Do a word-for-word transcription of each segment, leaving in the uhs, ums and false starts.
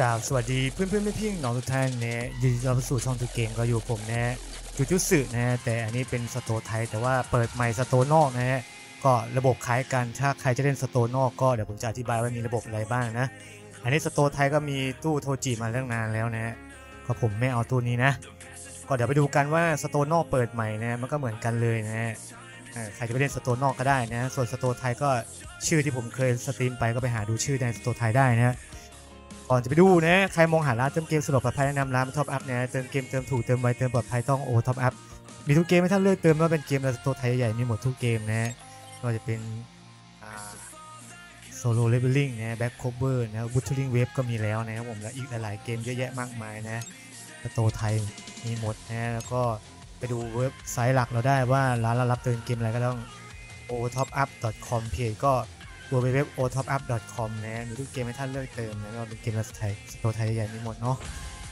กราบสวัสดีเพื่อนเพื่อนพี่น้องทุกท่านนะยินดีต้อนรับสู่ช่องตูเกมก็อยู่ผมนะจูจูสึนะแต่อันนี้เป็นสโตร์ไทยแต่ว่าเปิดใหม่สโตร์นอกนะฮะก็ระบบคล้ายกันถ้าใครจะเล่นสโตร์นอกก็เดี๋ยวผมจะอธิบายว่ามีระบบอะไรบ้างนะอันนี้สโตร์ไทยก็มีตู้โทจิมาตั้งนานแล้วนะก็ผมไม่เอาตู้นี้นะก็เดี๋ยวไปดูกันว่าสโตร์นอกเปิดใหม่นะมันก็เหมือนกันเลยนะใครจะไปเล่นสโตร์นอกก็ได้นะส่วนสโตร์ไทยก็ชื่อที่ผมเคยสตรีมไปก็ไปหาดูชื่อในสโตร์ไทยได้นะก่อนจะไปดูนะใครมองหาร้านเติมเกมสะดวกปลอดภัยแนะนำร้านท็อปอัพนะเติมเกมเติมถูกเติมไวเติมปลอดภัยต้องโอท็อปอัพมีทุกเกมให้ท่านเลือกเติมไม่ว่าเป็นเกมในสโตร์ไทยใหญ่มีหมดทุกเกมนะก็จะเป็นโซโล่เลเวลลิ่งนะแบ็คโคเวอร์นะบูทเทอริงเวฟก็มีแล้วนะครับผมและอีกหลายๆเกมเยอะแยะมากมายนะสโตร์ไทยมีหมดนะแล้วก็ไปดูเว็บไซต์หลักเราได้ว่าร้านเรารับเติมเกมอะไรก็ต้อง โอ ท็อป อัพ ดอท คอม เพจก็ดับเบิลยู ดับเบิลยู ดับเบิลยู ดอท โอ ท็อป อัพ ดอท คอม นะมีทุกเกมให้ท่านเลือกเติมนะก็เป็นเกมไทยสโตร์ไทยใหญ่มีหมดเนาะ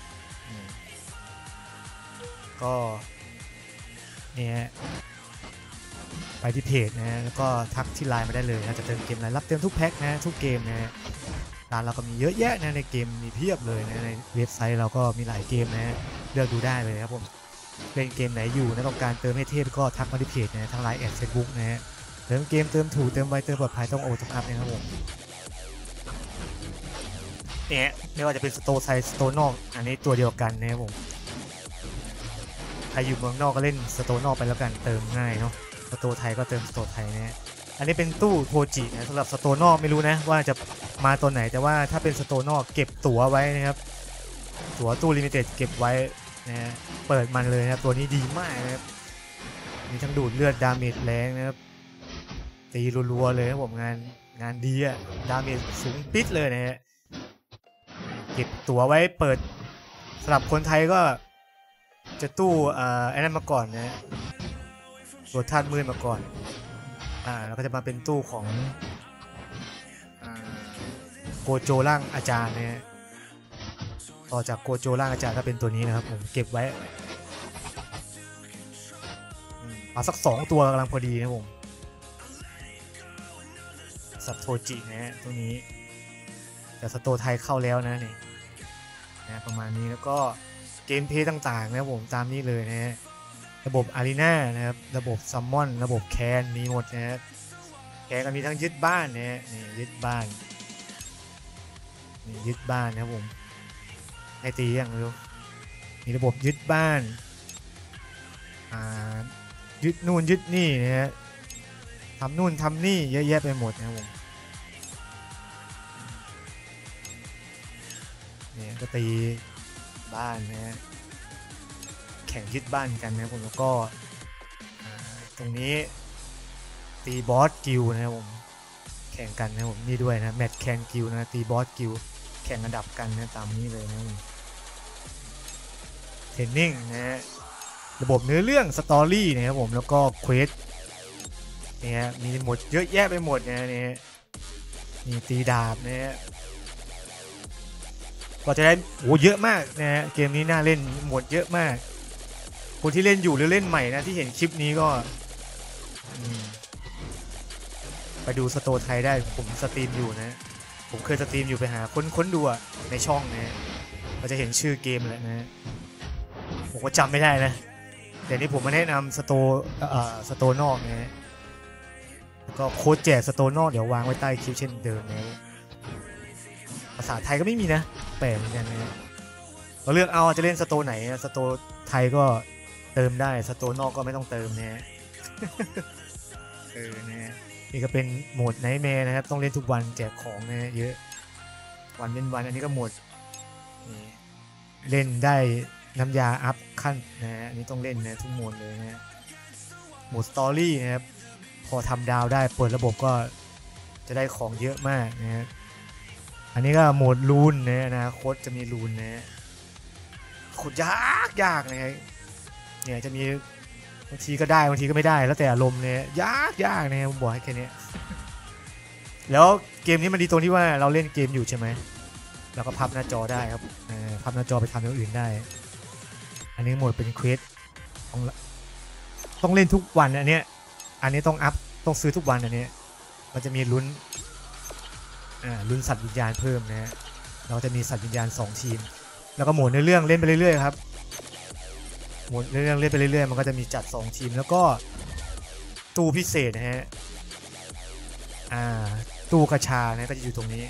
ก็เนี่ยไปที่เพจนะแล้วก็ทักที่ไลน์มาได้เลยนะจะเติมเกมอะไรรับเติมทุกแพ็คนะทุกเกมนะร้านเราก็มีเยอะแยะนะในเกมมีเพียบเลยนะในเว็บไซต์เราก็มีหลายเกมนะเลือกดูได้เลยครับผมเล่นเกมไหนอยู่นะต้องการเติมให้เทพก็ทักมาที่เพจนะทางไลน์แอดเฟซบุ๊กนะฮะเติมเกมเติมถูกเติมไวเติมปลอดภัยต้องโอท็อปอัพนะครับผมเนี่ยไม่ว่าจะเป็นสโตร์ไซส์สโตร์นอกอันนี้ตัวเดียวกันนะครับผมใครอยู่เมืองนอกก็เล่นสโตร์นอกไปแล้วกันเติมง่ายเนาะสโตร์ไทยก็เติมสโตร์ไทยนะอันนี้เป็นตู้โทจินะสำหรับสโตร์นอกไม่รู้นะว่าจะมาตัวไหนแต่ว่าถ้าเป็นสโตร์นอกเก็บตั๋วไว้นะครับตั๋วตู้ลิมิเต็ดเก็บไว้นะเปิดมันเลยนะครับตัวนี้ดีมากนะครับมีทั้งดูดเลือดดาเมจแรงนะครับตีรัวๆเลยครับผมงานงานดีอะดาเมจสูงปิดเลยนะฮะเก็บตั๋วไว้เปิดสำหรับคนไทยก็จะตู้อ่าไอ้นั่นมาก่อนนะตัวธาตุมืดมาก่อนอ่าแล้วก็จะมาเป็นตู้ของโกโจร่างอาจารย์เนี่ยต่อจากโกโจร่างอาจารย์ก็เป็นตัวนี้นะครับผมเก็บไว้เอาสักสองตัวกำลังพอดีนะผมสัตโทจินะฮะตัวนี้แต่สโตร์ไทยเข้าแล้วนะนี่นะประมาณนี้แล้วก็เกมเพลย์ต่างๆนะผมตามนี้เลยนะฮะระบบอารีนานะครับระบบซัมมอนระบบแคนมีหมดนะฮะแคนก็มีทั้งยึดบ้านนะฮะนี่ยึดบ้านนี่ยึดบ้านนะครับผมให้ตีอย่างเร็วมีระบบยึดบ้านอ่ายึดนู่นยึดนี่นะฮะทำนู่นทำนี่เยอะแยะไปหมดนะครับผมเนี่ยก็ตีบ้านนะฮะแข่งยึดบ้านกันนะผมแล้วก็ตรงนี้ตีบอสกิลนะครับผมแข่งกันนะผมนี่ด้วยนะแมตช์แข่งกิลนะตีบอสกิลแข่งอันดับกันนะตามนี้เลยนะเทรนนิ่งนะฮะระบบเนื้อเรื่องสตอรี่นะครับผมแล้วก็เควสเนี่ยมีหมดเยอะแยะไปหมดนะเนี่ยมีตีดาบนะฮะก็จะได้โอ้เยอะมากนะฮะเกมนี้น่าเล่นหมดเยอะมากคนที่เล่นอยู่หรือเล่นใหม่นะที่เห็นคลิปนี้ก็ไปดูสโตร์ไทยได้ผมสตรีมอยู่นะผมเคยสตรีมอยู่ไปหาค้นค้นดูในช่องนะเราจะเห็นชื่อเกมแล้วนะผมก็จำไม่ได้นะแต่นี้ผมมาแนะนำสโตร์สโตร์นอกนะแล้วก็โค้ดแจกสโตร์นอกเดี๋ยววางไว้ใต้คลิปเช่นเดิมนะภาษาไทยก็ไม่มีนะแปลกเหมือนกันนะเราเลือกเอาจะเล่นสโตร์ไหนสโตร์ไทยก็เติมได้สโตร์นอกก็ไม่ต้องเติมนะเออนะนี่ก็เป็นโหมดไนท์แมร์นะครับต้องเล่นทุกวันแจกของนะเยอะวันเป็นวันอันนี้ก็โหมดเล่นได้น้ำยาอัพขั้นนะอันนี้ต้องเล่นนะทุกโหมดเลยนะโหมดสตอรี่นะครับพอทำดาวได้เปิดระบบก็จะได้ของเยอะมากนะอันนี้ก็โหมดลูนนะนะโค้ดจะมีลูนนะขุดยากยากนะเนี่ยจะมีบางทีก็ได้บางทีก็ไม่ได้แล้วแต่อารมณ์เนี่ยยากยากนะผมบอกให้แค่นี้แล้วเกมนี้มันดีตรงที่ว่าเราเล่นเกมอยู่ใช่ไหมเราก็พับหน้าจอได้ครับพับหน้าจอไปทำอย่างอื่นได้อันนี้โหมดเป็นเควสต้องต้องเล่นทุกวันอันเนี้ยอันนี้ต้องอัพต้องซื้อทุกวันอันนี้มันจะมีลุ้นอ่าลุ้นสัตว์วิญญาณเพิ่มนะฮะเราจะมีสัตว์วิญญาณสองทีมแล้วก็โหมดในเรื่องเล่นไปเรื่อยๆครับโหมดในเรื่องเล่นไปเรื่อยๆมันก็จะมีจัดสองทีมแล้วก็ตู้พิเศษนะฮะอ่าตู้กระชานะก็จะอยู่ตรงนี้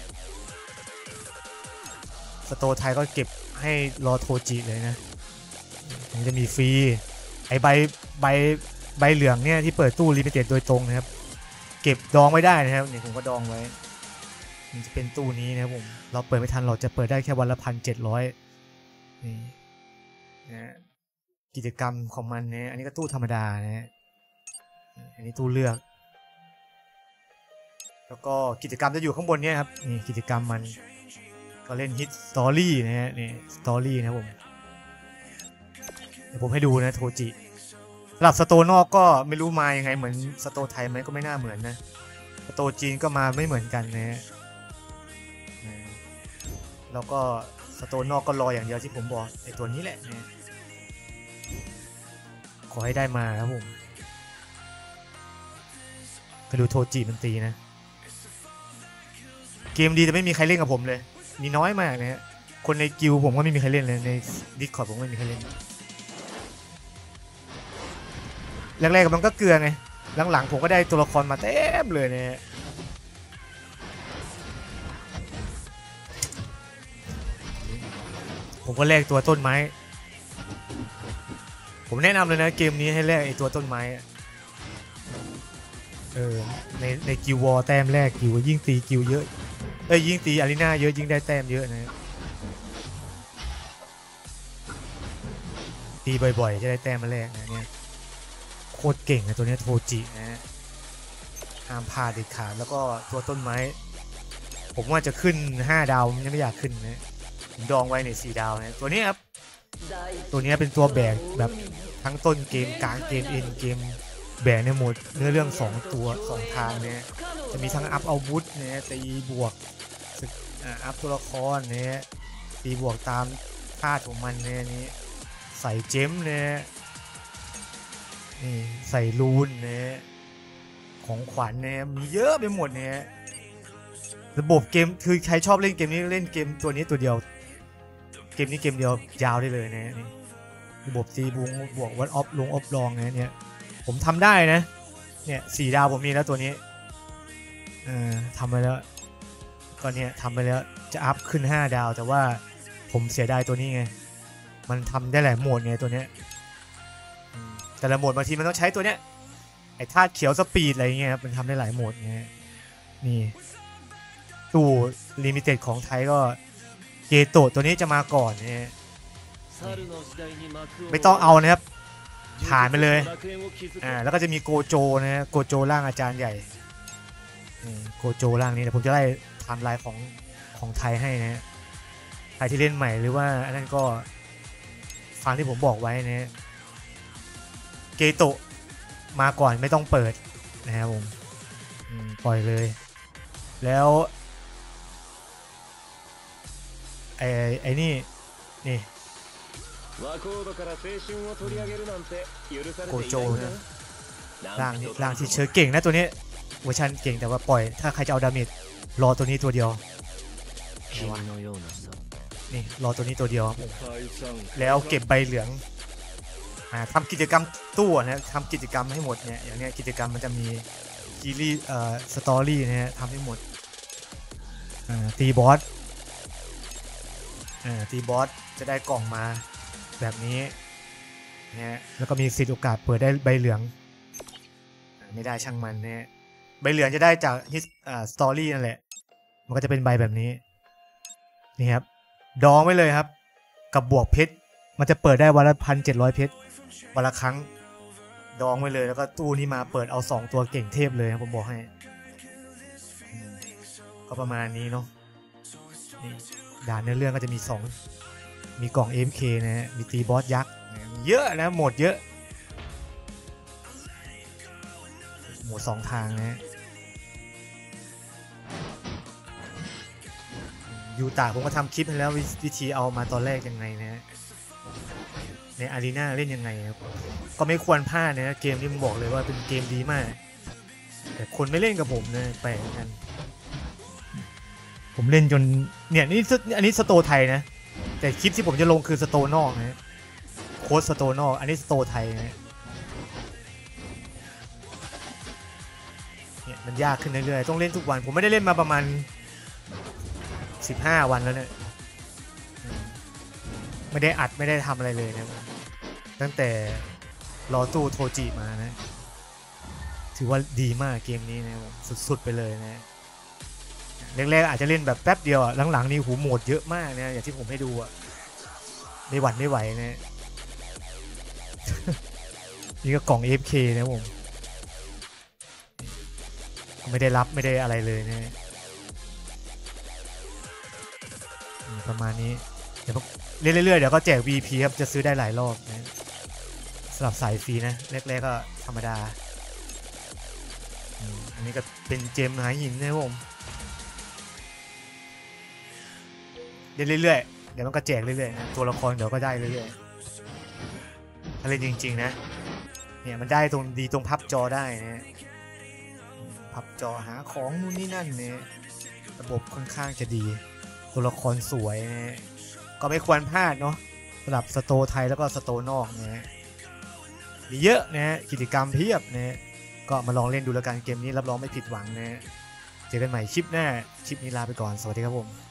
สโตร์ไทยก็เก็บให้รอโทจิเลยนะมันจะมีฟรีไอใบใบใบเหลืองเนี่ยที่เปิดตู้ลิมิเต็ดโดยตรงนะครับเก็บดองไว้ได้นะครับเนี่ยผมก็ดองไว้มันจะเป็นตู้นี้นะครับผมเราเปิดไม่ทันเราจะเปิดได้แค่วันละพันเจ็ดร้อยนี่นะกิจกรรมของมันเนี่ยอันนี้ก็ตู้ธรรมดานะอันนี้ตู้เลือกแล้วก็กิจกรรมจะอยู่ข้างบนเนี่ยครับนี่กิจกรรมมันก็เล่นฮิตสตอรี่นะฮะนี่สตอรี่นะผมเดี๋ยวผมให้ดูนะโทจิสำหรับสโตนอกก็ไม่รู้มายังไงเหมือนสโตไทยไหมก็ไม่น่าเหมือนนะสโตจีนก็มาไม่เหมือนกันนะแล้วก็สโตนอกก็รออย่างเดียวที่ผมบอกไอ้ตัวนี้แหละนะขอให้ได้มาครับผมไปดูโทจิมันตีนะเกมดีแต่ไม่มีใครเล่นกับผมเลยมีน้อยมากนะฮะคนในกิลผมก็ไม่มีใครเล่นเลยใน Discord ผมไม่มีใครเล่นแรกๆมันก็เกลือไงหลังๆผมก็ได้ตัวละครมาเต็มเลยเนี่ยผมก็แลกตัวต้นไม้ผมแนะนำเลยนะเกมนี้ให้แลกไอตัวต้นไม้เออในในกิลวอลแต้มแรกกิลยิ่งตีกิลเยอะเอ้ยยิ่งตีอารีนาเยอะยิ่งได้แต้มเยอะนะตีบ่อยๆจะได้แต้มมาแรกนะเนี่ยโคตรเก่งนะตัวนี้โทจินะห้ามพลาดเด็ดขาดแล้วก็ตัวต้นไม้ผมว่าจะขึ้นห้าดาวยังไม่อยากขึ้นนะผมดองไว้ในสี่ดาวนะตัวนี้ครับตัวนี้เป็นตัวแบกแบบทั้งต้นเกมกลางเกมเอ็นเกมแบกในโหมดเนื้อเรื่องสองตัวสองทางเนี่ยจะมีทั้งอัพอาวุธเนี่ยตีบวกอัพตัวละครเนี่ยตีบวกตามธาตุของมันเนี่ยนี้ใส่เจมเนี่ยนี่ใส่รูนเนี่ยของขวัญเนี่ยมีเยอะไปหมดเนี่ยระบบเกมคือใครชอบเล่นเกมนี้เล่นเกมตัวนี้ตัวเดียวเกมนี้เกมเดียวยาวได้เลยนะนี่ระบบตีบุงบวกวัดออฟลงออฟลองเนี่ยเนี่ยผมทำได้นะเนี่ยสี่ดาวผมมีแล้วตัวนี้เออทำไปแล้วก็เนี่ยทำไปแล้วจะอัพขึ้นห้าดาวแต่ว่าผมเสียดายตัวนี้ไงมันทำได้หลายโหมดไงตัวเนี้ยแต่ละโหมดบางทีมันต้องใช้ตัวเนี้ยไอ้ธาตุเขียวสปีดอะไรเงี้ยมันทำได้หลายโหมดไงนี่ตู้ลิมิเต็ดของไทยก็เกโตะตัวนี้จะมาก่อนเนี่ยไม่ต้องเอานะครับผ่านไปเลยอ่าแล้วก็จะมีโกโจนะโกโจร่างอาจารย์ใหญ่โกโจร่างนี้นะผมจะไล่ไทม์ไลน์ของของไทยให้นะใครที่เล่นใหม่หรือว่าอันนั้นก็ฟังที่ผมบอกไว้นะเกโตะมาก่อนไม่ต้องเปิดนะครับผมปล่อยเลยแล้วไอ้ไอ้นี่นี่โกโจนะร่างนี้ร่างที่เชิญเก่งนะตัวนี้เวอร์ชันเก่งแต่ว่าปล่อยถ้าใครจะเอาดาเมจรอตัวนี้ตัวเดียวนี่รอตัวนี้ตัวเดียวแล้วเก็บใบเหลืองอ่าทำกิจกรรมตู้นะทำกิจกรรมให้หมดเนี่ยอย่างนี้กิจกรรมมันจะมีซีรีส์เอ่อสตอรี่นะทำให้หมดอ่าตีบอสอ่าตีบอสจะได้กล่องมาแบบนี้นะแล้วก็มีสิทธิ์โอกาสเปิดได้ใบเหลืองไม่ได้ช่างมันนะใบเหลืองจะได้จากฮิสอ่าสตอรี่นั่นแหละมันก็จะเป็นใบแบบนี้นี่ครับดองไว้เลยครับกับบวกเพชรมันจะเปิดได้วันละพันเจ็ดร้อยเพชรวันละครั้งดองไว้เลยแล้วก็ตู้นี้มาเปิดเอาสองตัวเก่งเทพเลยครับผมบอกให้ก็ประมาณนี้เนาะนี่ด่านในเรื่องก็จะมีสองมีกล่อง เอ็ม เค นะฮะมีตีบอสยักษ์เยอะนะหมดเยอะหมดสองทางนะยูตาผมก็ทำคลิปให้แล้ววิธีเอามาตอนแรกยังไงนะในอารีนาเล่นยังไงครับก็ไม่ควรพลาดนะเกมนี้ผมบอกเลยว่าเป็นเกมดีมากแต่คนไม่เล่นกับผมนะแปลกกันผผมเล่นจนเนี่ยนี่อันนี้สโตไทยนะแต่คลิปที่ผมจะลงคือสโตนอกนะโค้ดสโตนอกอันนี้สโตไทยนะเนี่ยมันยากขึ้นเรื่อยๆต้องเล่นทุกวันผมไม่ได้เล่นมาประมาณสิบห้าวันแล้วเนี่ยไม่ได้อัดไม่ได้ทำอะไรเลยนะตั้งแต่รอตู้โทจิมานะถือว่าดีมากเกมนี้นะสุดๆไปเลยนะแรกๆอาจจะเล่นแบบแป๊บเดียวอ่ะหลังๆนี่หูโหมดเยอะมากนะอย่างที่ผมให้ดูอ่ะไม่หวั่นไม่ไหวนะนี่ก็กล่อง เอ เอฟ เค นะผมไม่ได้รับไม่ได้อะไรเลยนะประมาณนี้เดี๋ยวเรื่อยๆเดี๋ยวก็แจก วี พี ครับจะซื้อได้หลายรอบนะสำหรับสายฟรีนะแรกๆก็ธรรมดาอันนี้ก็เป็นเจมหาหินนะผมเรื่อยๆเดี๋ยวมันก็แจกเรื่อยๆนะตัวละครเดี๋ยวก็ได้เรื่อยๆอะไรจริงๆนะเนี่ยมันได้ตรงดีตรงพับจอได้นะพับจอหาของนู่นนี่นั่นเนี่ยระบบค่อนข้างจะดีตัวละครสวยนะก็ไม่ควรพลาดเนาะสำหรับสโตไทยแล้วก็สโตนอกนะมีเยอะนะกิจกรรมเพียบนะก็มาลองเล่นดูแล้วกันเกมนี้รับรองไม่ผิดหวังนะเจอกันใหม่คลิปหน้าคลิปนี้ลาไปก่อนสวัสดีครับผม